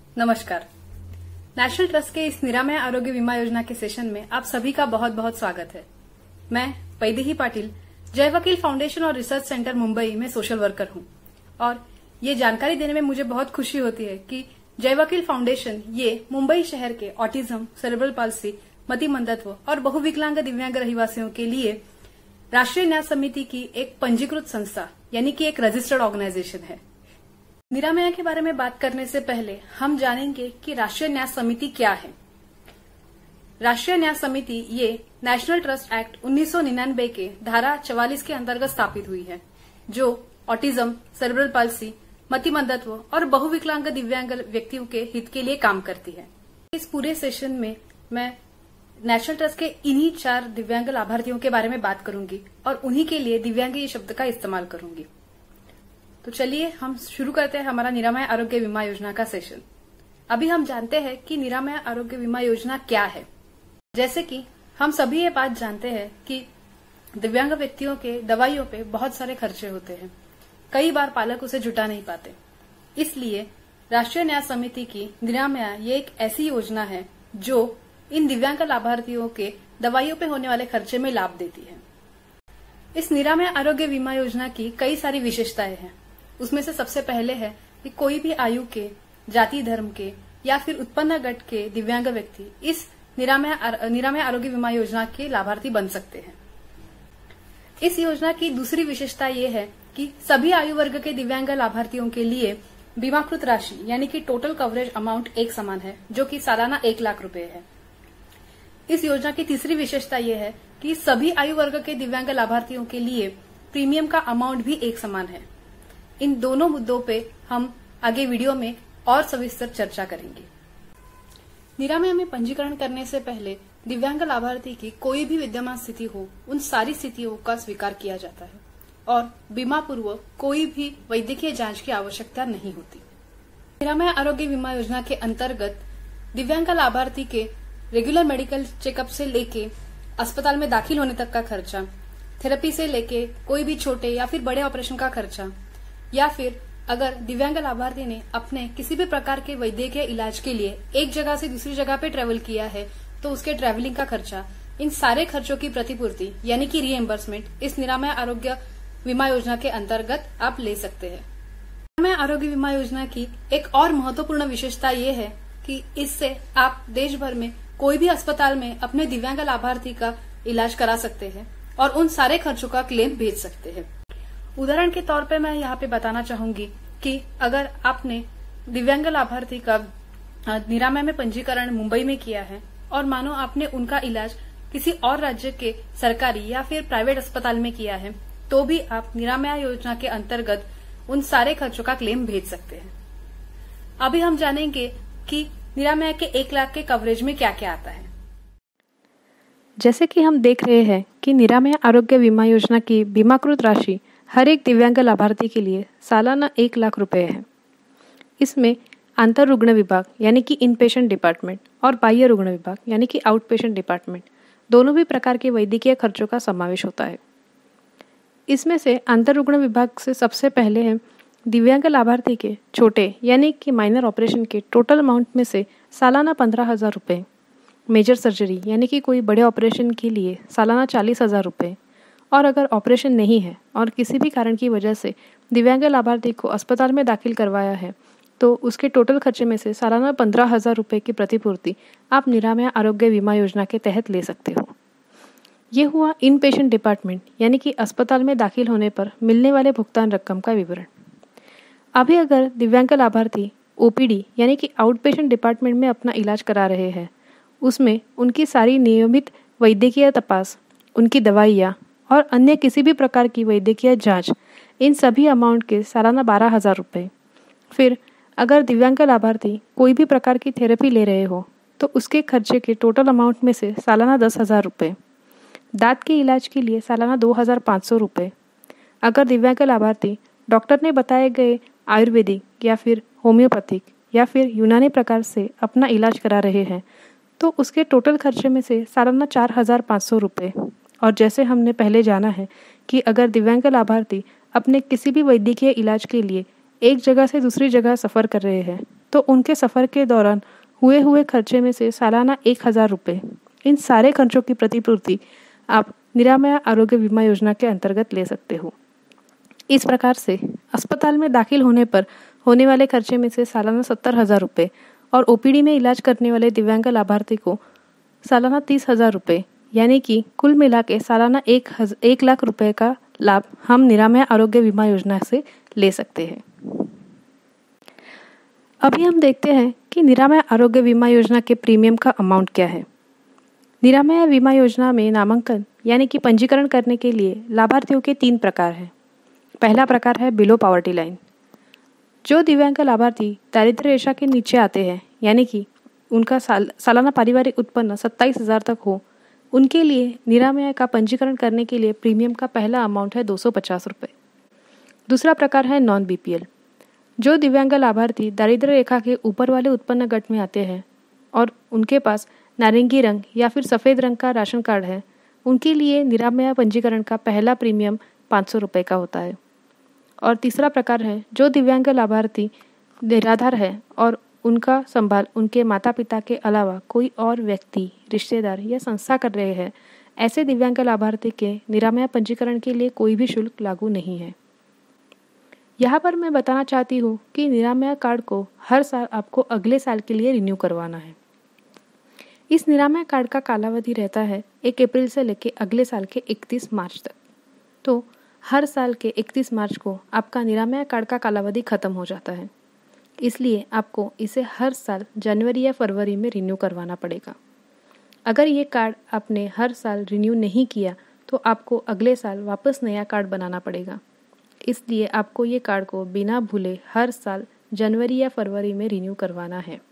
नमस्कार। National trust के इस निरामय आरोग्य बीमा योजना के सेशन में आप सभी का बहुत बहुत स्वागत है। मैं वैदेही पाटिल, जय वकील फाउंडेशन और रिसर्च सेंटर मुंबई में सोशल वर्कर हूं और ये जानकारी देने में मुझे बहुत खुशी होती है कि जय वकील फाउंडेशन ये मुंबई शहर के ऑटिज्म, सेरेब्रल पाल्सी, मतिमंदत्व और बहुविकलांग दिव्यांग रहिवासियों के लिए राष्ट्रीय न्याय समिति की एक पंजीकृत संस्था यानी कि एक रजिस्टर्ड ऑर्गेनाइजेशन है। निरामया के बारे में बात करने से पहले हम जानेंगे कि राष्ट्रीय न्याय समिति क्या है। राष्ट्रीय न्याय समिति ये नेशनल ट्रस्ट एक्ट 1999 के धारा 44 के अंतर्गत स्थापित हुई है, जो ऑटिज्म, सेरेब्रल पाल्सी, मतिमंदत्व और बहुविकलांग दिव्यांग व्यक्तियों के हित के लिए काम करती है। इस पूरे सेशन में मैं नेशनल ट्रस्ट के इन्हीं 4 दिव्यांग लाभार्थियों के बारे में बात करूंगी और उन्हीं के लिए दिव्यांग ये शब्द का इस्तेमाल करूंगी। तो चलिए हम शुरू करते हैं हमारा निरामय आरोग्य बीमा योजना का सेशन। अभी हम जानते हैं कि निरामय आरोग्य बीमा योजना क्या है। जैसे कि हम सभी ये बात जानते हैं कि दिव्यांग व्यक्तियों के दवाइयों पे बहुत सारे खर्चे होते हैं। कई बार पालक उसे जुटा नहीं पाते। इसलिए राष्ट्रीय न्याय समिति की निरामया ये एक ऐसी योजना है जो इन दिव्यांग लाभार्थियों के दवाइयों पे होने वाले खर्चे में लाभ देती है। इस निरामय आरोग्य बीमा योजना की कई सारी विशेषताएं हैं। उसमें से सबसे पहले है कि कोई भी आयु के, जाति धर्म के या फिर उत्पन्न गट के दिव्यांग व्यक्ति इस निरामय आरोग्य बीमा योजना के लाभार्थी बन सकते हैं। इस योजना की दूसरी विशेषता ये है कि सभी आयु वर्ग के दिव्यांग लाभार्थियों के लिए बीमाकृत राशि यानी कि टोटल कवरेज अमाउंट एक समान है, जो कि सालाना 1 लाख रुपए है। इस योजना की तीसरी विशेषता ये है कि सभी आयु वर्ग के दिव्यांग लाभार्थियों के लिए प्रीमियम का अमाउंट भी एक समान है। इन दोनों मुद्दों पे हम आगे वीडियो में और सविस्तर चर्चा करेंगे। निरामय में पंजीकरण करने से पहले दिव्यांग लाभार्थी की कोई भी विद्यमान स्थिति हो, उन सारी स्थितियों का स्वीकार किया जाता है और बीमा पूर्व कोई भी वैद्यकीय जांच की आवश्यकता नहीं होती। निरामय आरोग्य बीमा योजना के अंतर्गत दिव्यांग लाभार्थी के रेगुलर मेडिकल चेकअप से लेके अस्पताल में दाखिल होने तक का खर्चा, थेरेपी से लेके कोई भी छोटे या फिर बड़े ऑपरेशन का खर्चा, या फिर अगर दिव्यांग लाभार्थी ने अपने किसी भी प्रकार के वैद्यकीय इलाज के लिए एक जगह से दूसरी जगह पे ट्रेवल किया है तो उसके ट्रेवलिंग का खर्चा, इन सारे खर्चों की प्रतिपूर्ति यानी कि रीएम्बर्समेंट इस निरामय आरोग्य बीमा योजना के अंतर्गत आप ले सकते हैं। निरामय आरोग्य बीमा योजना की एक और महत्वपूर्ण विशेषता ये है कि इससे आप देश भर में कोई भी अस्पताल में अपने दिव्यांग लाभार्थी का इलाज करा सकते हैं और उन सारे खर्चों का क्लेम भेज सकते हैं। उदाहरण के तौर पे मैं यहाँ पे बताना चाहूंगी कि अगर आपने दिव्यांग लाभार्थी का निरामय में पंजीकरण मुंबई में किया है और मानो आपने उनका इलाज किसी और राज्य के सरकारी या फिर प्राइवेट अस्पताल में किया है, तो भी आप निरामय योजना के अंतर्गत उन सारे खर्चों का क्लेम भेज सकते हैं। अभी हम जानेंगे कि निरामय के 1 लाख के कवरेज में क्या क्या आता है। जैसे कि हम देख रहे हैं कि निरामय आरोग्य बीमा योजना की बीमाकृत राशि हर एक दिव्यांग लाभार्थी के लिए सालाना 1 लाख रुपए है। इसमें आंतर रुग्ण विभाग यानी कि इन पेशेंट डिपार्टमेंट और बाह्य रुग्ण विभाग यानी कि आउट पेशेंट डिपार्टमेंट दोनों भी प्रकार के वैद्यकीय खर्चों का समावेश होता है। इसमें से आंतर रुग्ण विभाग से सबसे पहले है दिव्यांग लाभार्थी के छोटे यानी कि माइनर ऑपरेशन के टोटल अमाउंट में से सालाना 15,000 रुपये, मेजर सर्जरी यानी कि कोई बड़े ऑपरेशन के लिए सालाना 40,000 रुपये, और अगर ऑपरेशन नहीं है और किसी भी कारण की वजह से दिव्यांग लाभार्थी को अस्पताल में दाखिल करवाया है तो उसके टोटल खर्चे में से सालाना 15,000 रुपये की प्रतिपूर्ति आप निरामय आरोग्य बीमा योजना के तहत ले सकते हो। ये हुआ इन पेशेंट डिपार्टमेंट यानी कि अस्पताल में दाखिल होने पर मिलने वाले भुगतान रकम का विवरण। अभी अगर दिव्यांग लाभार्थी ओपीडी यानी कि आउट पेशेंट डिपार्टमेंट में अपना इलाज करा रहे हैं, उसमें उनकी सारी नियमित वैद्यकीय तपास, उनकी दवाइयाँ और अन्य किसी भी प्रकार की वैद्यकीय जांच, इन सभी अमाउंट के सालाना 12,000 रुपये। फिर अगर दिव्यांग लाभार्थी कोई भी प्रकार की थेरेपी ले रहे हो तो उसके खर्चे के टोटल अमाउंट में से सालाना 10,000 रुपये। दांत के इलाज के लिए सालाना 2,500 रुपये। अगर दिव्यांग लाभार्थी डॉक्टर ने बताए गए आयुर्वेदिक या फिर होम्योपैथिक या फिर यूनानी प्रकार से अपना इलाज करा रहे हैं तो उसके टोटल खर्चे में से सालाना 4,500 रुपये। और जैसे हमने पहले जाना है कि अगर दिव्यांग लाभार्थी अपने किसी भी वैद्यकीय इलाज के लिए एक जगह से दूसरी जगह सफ़र कर रहे हैं तो उनके सफ़र के दौरान हुए खर्चे में से सालाना 1,000 रुपये, इन सारे खर्चों की प्रतिपूर्ति आप निरामया आरोग्य बीमा योजना के अंतर्गत ले सकते हो। इस प्रकार से अस्पताल में दाखिल होने पर होने वाले खर्चे में से सालाना 70,000 रुपये और ओपीडी में इलाज करने वाले दिव्यांग लाभार्थी को सालाना 30,000 रुपये, यानी कि कुल मिला के सालाना 1 लाख रुपये का लाभ हम निरामया आरोग्य बीमा योजना से ले सकते हैं। अभी हम देखते हैं कि निरामया आरोग्य बीमा योजना के प्रीमियम का अमाउंट क्या है। निरामया बीमा योजना में नामांकन यानी कि पंजीकरण करने के लिए लाभार्थियों के 3 प्रकार हैं। पहला प्रकार है बिलो पॉवर्टी लाइन। जो दिव्यांग लाभार्थी दारिद्र्य रेखा के नीचे आते हैं, यानी कि उनका सालाना पारिवारिक उत्पन्न 27,000 तक हो, उनके लिए निरामया का पंजीकरण करने के लिए प्रीमियम का पहला अमाउंट है 250 रुपये। दूसरा प्रकार है नॉन बीपीएल। जो दिव्यांग लाभार्थी दारिद्र्य रेखा के ऊपर वाले उत्पन्न गट में आते हैं और उनके पास नारंगी रंग या फिर सफ़ेद रंग का राशन कार्ड है, उनके लिए निरामया पंजीकरण का पहला प्रीमियम 500 रुपये का होता है। और तीसरा प्रकार है जो दिव्यांग लाभार्थी निराधार है और उनका संभाल उनके माता पिता के अलावा कोई और व्यक्ति, रिश्तेदार या संस्था कर रहे हैं, ऐसे दिव्यांग लाभार्थी के निरामया पंजीकरण के लिए कोई भी शुल्क लागू नहीं है। यहाँ पर मैं बताना चाहती हूँ कि निरामया कार्ड को हर साल आपको अगले साल के लिए रिन्यू करवाना है। इस निरामया कार्ड का कालावधि रहता है 1 अप्रैल से लेकर अगले साल के 31 मार्च तक। तो हर साल के 31 मार्च को आपका निरामया कार्ड का कालावधि खत्म हो जाता है, इसलिए आपको इसे हर साल जनवरी या फरवरी में रिन्यू करवाना पड़ेगा। अगर ये कार्ड आपने हर साल रिन्यू नहीं किया तो आपको अगले साल वापस नया कार्ड बनाना पड़ेगा। इसलिए आपको ये कार्ड को बिना भूले हर साल जनवरी या फरवरी में रिन्यू करवाना है।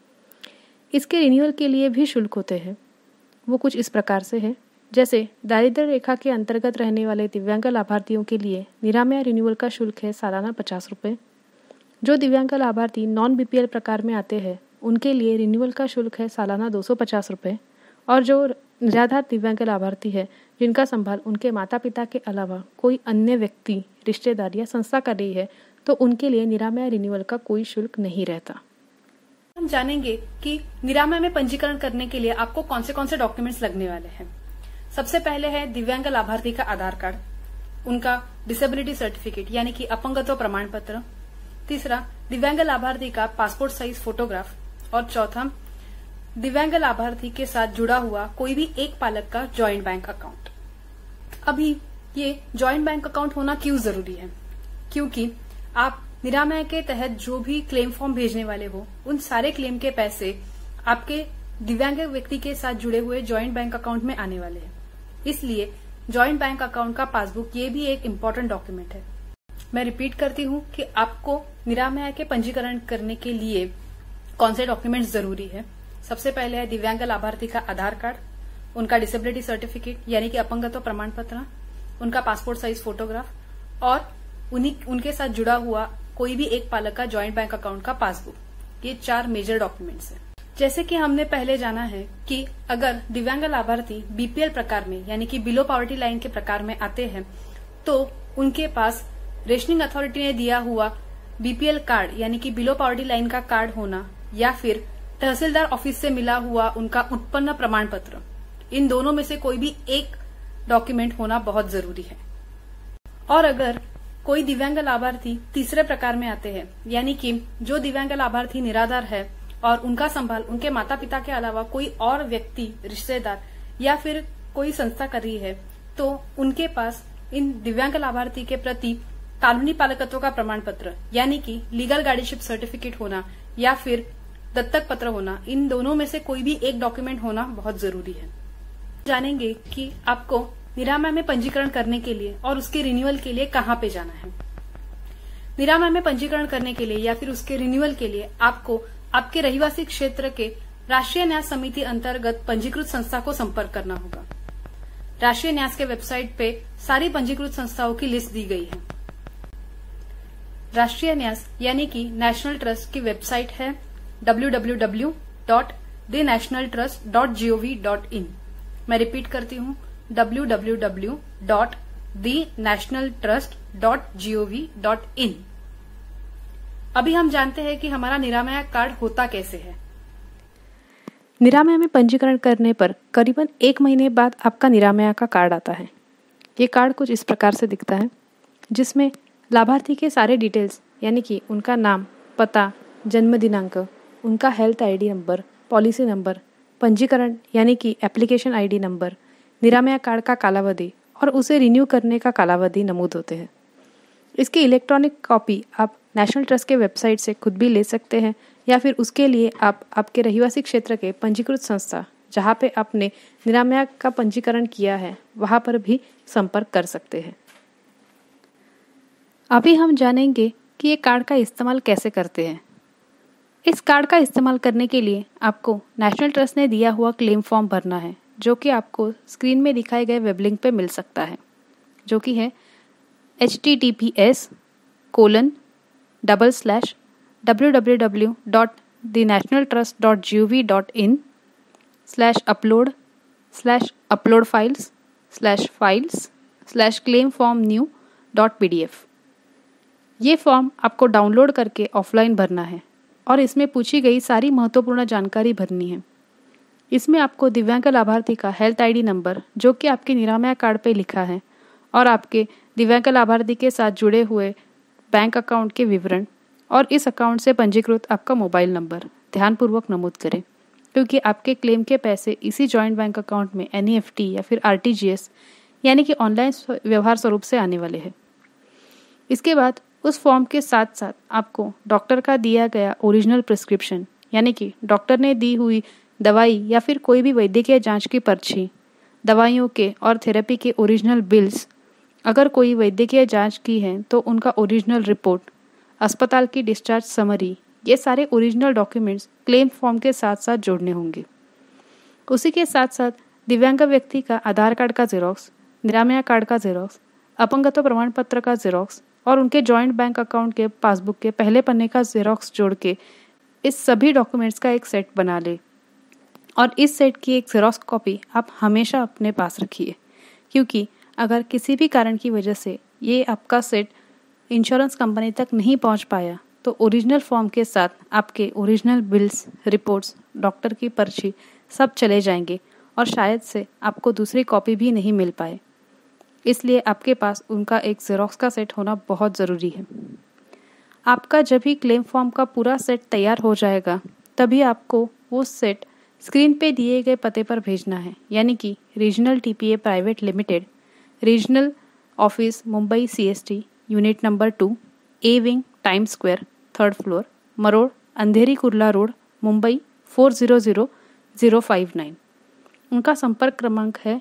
इसके रिन्यूअल के लिए भी शुल्क होते हैं। वो कुछ इस प्रकार से है, जैसे दारिद्र्य रेखा के अंतर्गत रहने वाले दिव्यांग लाभार्थियों के लिए निरामया रिन्यूअल का शुल्क है सालाना 50 रुपये। जो दिव्यांग लाभार्थी नॉन बीपीएल प्रकार में आते हैं, उनके लिए रिन्यूअल का शुल्क है सालाना 250 रुपये। और जो निराधार दिव्यांग लाभार्थी है, जिनका संभाल उनके माता पिता के अलावा कोई अन्य व्यक्ति, रिश्तेदार या संस्था कर रही है, तो उनके लिए निरामया रिन्यूअल का कोई शुल्क नहीं रहता। हम जानेंगे कि निरामया में पंजीकरण करने के लिए आपको कौन से डॉक्यूमेंट्स लगने वाले हैं। सबसे पहले है दिव्यांग लाभार्थी का आधार कार्ड, उनका डिसेबिलिटी सर्टिफिकेट यानी कि अपंगत्व प्रमाण पत्र। तीसरा, दिव्यांग लाभार्थी का पासपोर्ट साइज फोटोग्राफ। और चौथा, दिव्यांग लाभार्थी के साथ जुड़ा हुआ कोई भी एक पालक का जॉइंट बैंक अकाउंट। अभी ये जॉइंट बैंक अकाउंट होना क्यों जरूरी है? क्योंकि आप निरामया के तहत जो भी क्लेम फॉर्म भेजने वाले हो, उन सारे क्लेम के पैसे आपके दिव्यांग व्यक्ति के साथ जुड़े हुए जॉइंट बैंक अकाउंट में आने वाले हैं। इसलिए जॉइंट बैंक अकाउंट का पासबुक ये भी एक इम्पोर्टेंट डॉक्यूमेंट है। मैं रिपीट करती हूँ कि आपको निरामया के पंजीकरण करने के लिए कौन से डॉक्यूमेंट्स जरूरी है। सबसे पहले है दिव्यांग लाभार्थी का आधार कार्ड, उनका डिसेबिलिटी सर्टिफिकेट यानी कि अपंगत्व प्रमाण पत्र, उनका पासपोर्ट साइज फोटोग्राफ और उनके साथ जुड़ा हुआ कोई भी एक पालक का जॉइंट बैंक अकाउंट का पासबुक। ये 4 मेजर डॉक्यूमेंट्स हैं। जैसे कि हमने पहले जाना है कि अगर दिव्यांग लाभार्थी बीपीएल प्रकार में यानी कि बिलो पॉवर्टी लाइन के प्रकार में आते हैं, तो उनके पास रेशनिंग अथॉरिटी ने दिया हुआ बीपीएल कार्ड यानी कि बिलो पॉवर्टी लाइन का कार्ड होना या फिर तहसीलदार ऑफिस से मिला हुआ उनका उत्पन्न प्रमाण पत्र, इन दोनों में से कोई भी एक डॉक्यूमेंट होना बहुत जरूरी है। और अगर कोई दिव्यांग लाभार्थी तीसरे प्रकार में आते हैं, यानी कि जो दिव्यांग लाभार्थी निराधार है और उनका संभाल उनके माता पिता के अलावा कोई और व्यक्ति, रिश्तेदार या फिर कोई संस्था कर रही है, तो उनके पास इन दिव्यांग लाभार्थी के प्रति कानूनी पालकत्व का प्रमाण पत्र यानी कि लीगल गार्डियनशिप सर्टिफिकेट होना या फिर दत्तक पत्र होना, इन दोनों में से कोई भी एक डॉक्यूमेंट होना बहुत जरूरी है। जानेंगे कि आपको निरामया में पंजीकरण करने के लिए और उसके रिन्यूअल के लिए कहाँ पे जाना है। निरामया में पंजीकरण करने के लिए या फिर उसके रिन्यूअल के लिए आपको आपके रहिवासी क्षेत्र के राष्ट्रीय न्यास समिति अंतर्गत पंजीकृत संस्था को संपर्क करना होगा। राष्ट्रीय न्यास के वेबसाइट पे सारी पंजीकृत संस्थाओं की लिस्ट दी गई है। राष्ट्रीय न्यास यानी कि नेशनल ट्रस्ट की वेबसाइट है www.thenationaltrust.gov.in। मैं रिपीट करती हूँ www.thenationaltrust.gov.in। अभी हम जानते हैं कि हमारा निरामया कार्ड होता कैसे है। निरामया में पंजीकरण करने पर करीबन 1 महीने बाद आपका निरामया का कार्ड आता है। ये कार्ड कुछ इस प्रकार से दिखता है, जिसमें लाभार्थी के सारे डिटेल्स यानी कि उनका नाम, पता, जन्म दिनांक, उनका health ID number, policy number, पंजीकरण यानी कि application ID number, Niramaya card का कालावधि और उसे रिन्यू करने का कालावधि नमूद होते हैं। इसकी इलेक्ट्रॉनिक कॉपी आप नेशनल ट्रस्ट के वेबसाइट से खुद भी ले सकते हैं या फिर उसके लिए आप आपके रहिवासी क्षेत्र के पंजीकृत संस्था जहाँ पे आपने निरामया का पंजीकरण किया है वहाँ पर भी संपर्क कर सकते हैं। अभी हम जानेंगे कि ये कार्ड का इस्तेमाल कैसे करते हैं। इस कार्ड का इस्तेमाल करने के लिए आपको नेशनल ट्रस्ट ने दिया हुआ क्लेम फॉर्म भरना है, जो कि आपको स्क्रीन में दिखाए गए वेब लिंक पे मिल सकता है, जो कि है https://www.thenashonaltrust.gov.in/upload/files/claimformnew.pdf। ये फॉर्म आपको डाउनलोड करके ऑफलाइन भरना है और इसमें पूछी गई सारी महत्वपूर्ण जानकारी भरनी है। इसमें आपको दिव्यांग लाभार्थी का हेल्थ आईडी नंबर, जो कि आपके निरामया कार्ड पे लिखा है, और आपके दिव्यांग लाभार्थी के साथ जुड़े हुए बैंक अकाउंट के विवरण और इस अकाउंट से पंजीकृत आपका मोबाइल नंबर ध्यानपूर्वक नमूद करें, क्योंकि आपके क्लेम के पैसे इसी जॉइंट बैंक अकाउंट में NEFT या फिर RTGS यानी कि ऑनलाइन व्यवहार स्वरूप से आने वाले हैं। इसके बाद उस फॉर्म के साथ साथ आपको डॉक्टर का दिया गया ओरिजिनल प्रिस्क्रिप्शन यानी कि डॉक्टर ने दी हुई दवाई या फिर कोई भी वैद्यकीय जांच की पर्ची, दवाइयों के और थेरेपी के ओरिजिनल बिल्स, अगर कोई वैद्यकीय जांच की है तो उनका ओरिजिनल रिपोर्ट, अस्पताल की डिस्चार्ज समरी, ये सारे ओरिजिनल डॉक्यूमेंट्स क्लेम फॉर्म के साथ साथ जोड़ने होंगे। उसी के साथ साथ दिव्यांग व्यक्ति का आधार कार्ड का जेरोक्स, निरामया कार्ड का जेरोक्स, अपंगत्व प्रमाण पत्र का जेरोक्स और उनके जॉइंट बैंक अकाउंट के पासबुक के पहले पन्ने का जेरोक्स जोड़ के इस सभी डॉक्यूमेंट्स का एक सेट बना ले और इस सेट की एक जेरोक्स कॉपी आप हमेशा अपने पास रखिए, क्योंकि अगर किसी भी कारण की वजह से ये आपका सेट इंश्योरेंस कंपनी तक नहीं पहुंच पाया तो ओरिजिनल फॉर्म के साथ आपके ओरिजिनल बिल्स, रिपोर्ट्स, डॉक्टर की पर्ची सब चले जाएंगे और शायद से आपको दूसरी कॉपी भी नहीं मिल पाए। इसलिए आपके पास उनका एक जेरोक्स का सेट होना बहुत ज़रूरी है। आपका जब भी क्लेम फॉर्म का पूरा सेट तैयार हो जाएगा तभी आपको वो सेट स्क्रीन पे दिए गए पते पर भेजना है, यानी कि regional TPA private limited, regional office Mumbai CST, unit number 2, A wing, time square, 3rd floor, Marol, Andheri Kurla road, Mumbai 400059। उनका संपर्क क्रमांक है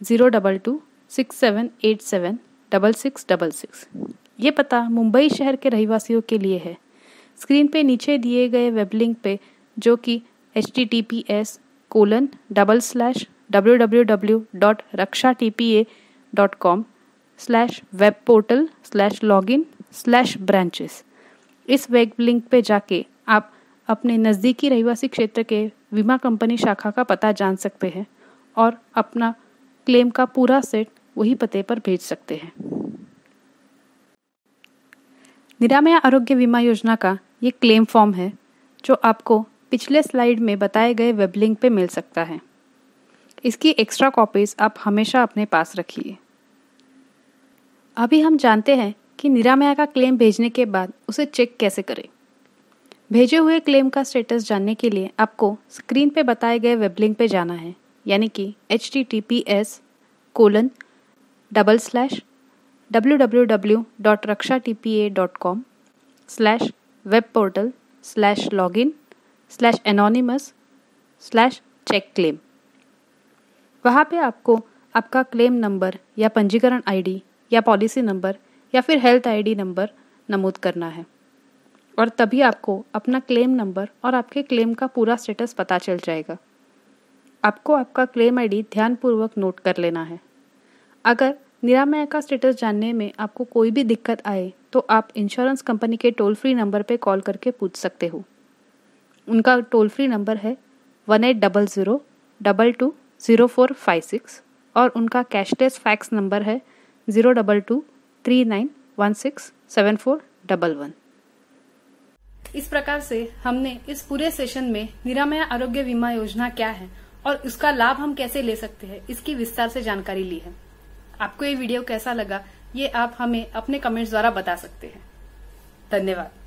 02267876666। ये पता मुंबई शहर के रहिवासियों के लिए है। स्क्रीन पे नीचे दिए गए वेब लिंक पे, जो कि https://www.rakshatpa.com/webportal/login/branches, इस वेब लिंक पे जाके आप अपने नज़दीकी रहिवासी क्षेत्र के बीमा कंपनी शाखा का पता जान सकते हैं और अपना क्लेम का पूरा सेट वही पते पर भेज सकते हैं। निरामया आरोग्य बीमा योजना का ये क्लेम फॉर्म है, जो आपको पिछले स्लाइड में बताए गए वेब लिंक पे मिल सकता है। इसकी एक्स्ट्रा कॉपीज आप हमेशा अपने पास रखिए। अभी हम जानते हैं कि निरामया का क्लेम भेजने के बाद उसे चेक कैसे करें। भेजे हुए क्लेम का स्टेटस जानने के लिए आपको स्क्रीन पे बताए गए वेब लिंक पे जाना है, यानी कि https://www.rakshatpa.com/webportal/login/anonymous/check-claim। वहाँ पे आपको आपका क्लेम नंबर या पंजीकरण आईडी या पॉलिसी नंबर या फिर हेल्थ आईडी नंबर नमूद करना है और तभी आपको अपना क्लेम नंबर और आपके क्लेम का पूरा स्टेटस पता चल जाएगा। आपको आपका क्लेम आईडी ध्यानपूर्वक नोट कर लेना है। अगर निरामया का स्टेटस जानने में आपको कोई भी दिक्कत आए तो आप इंश्योरेंस कंपनी के टोल फ्री नंबर पे कॉल करके पूछ सकते हो। उनका टोल फ्री नंबर है 1800220456 और उनका कैशलेस फैक्स नंबर है 02239167411। इस प्रकार से हमने इस पूरे सेशन में निरामया आरोग्य बीमा योजना क्या है और उसका लाभ हम कैसे ले सकते हैं, इसकी विस्तार से जानकारी ली है। आपको ये वीडियो कैसा लगा, ये आप हमें अपने कमेंट्स द्वारा बता सकते हैं। धन्यवाद।